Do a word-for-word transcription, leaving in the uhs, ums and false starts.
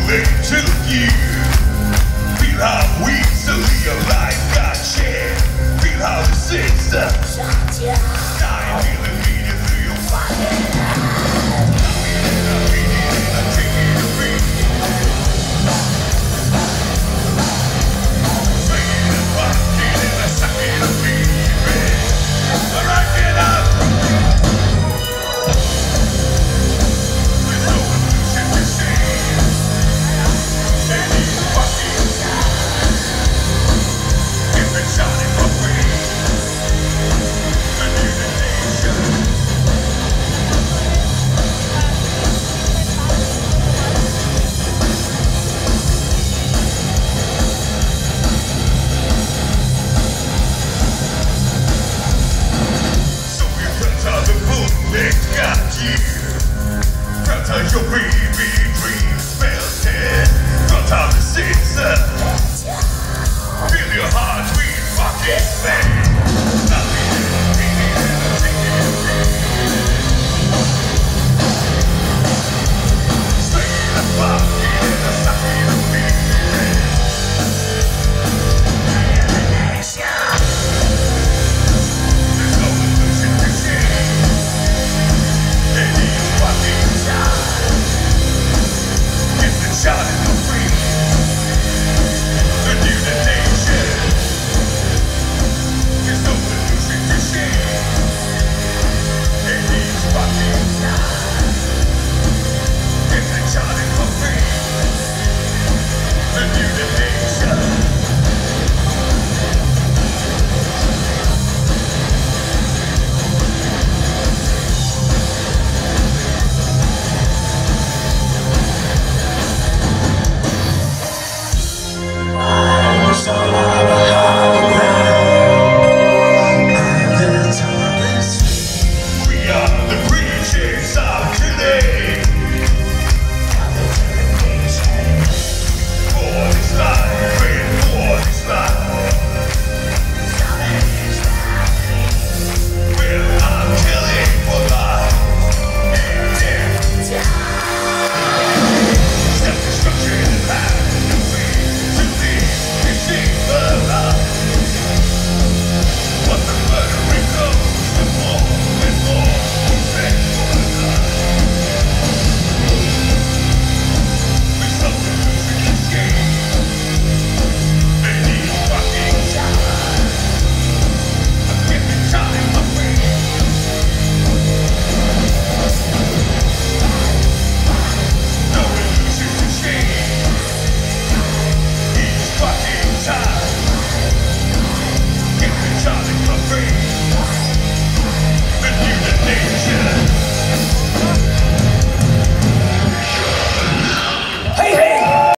late to you. Feel how we silly your life got shared. Feel how the system shut you. I feel it leading through your fucking head. I'm beating and I'm taking a beat. Swinging and rocking and I'm sucking a beat. Rock it up. There's no illusion to see. Any fucking if it's shining for free. The new nation. So we front of the bullet got you. Front of your baby dreams melted. Front of the scissor. Feel your heart beat fucking bang. Nothing is beating and I'm taking a beat. Swinging and fucking and I'm sucking a beat. There's no illusion to see. Any fucking shot. Get the shot.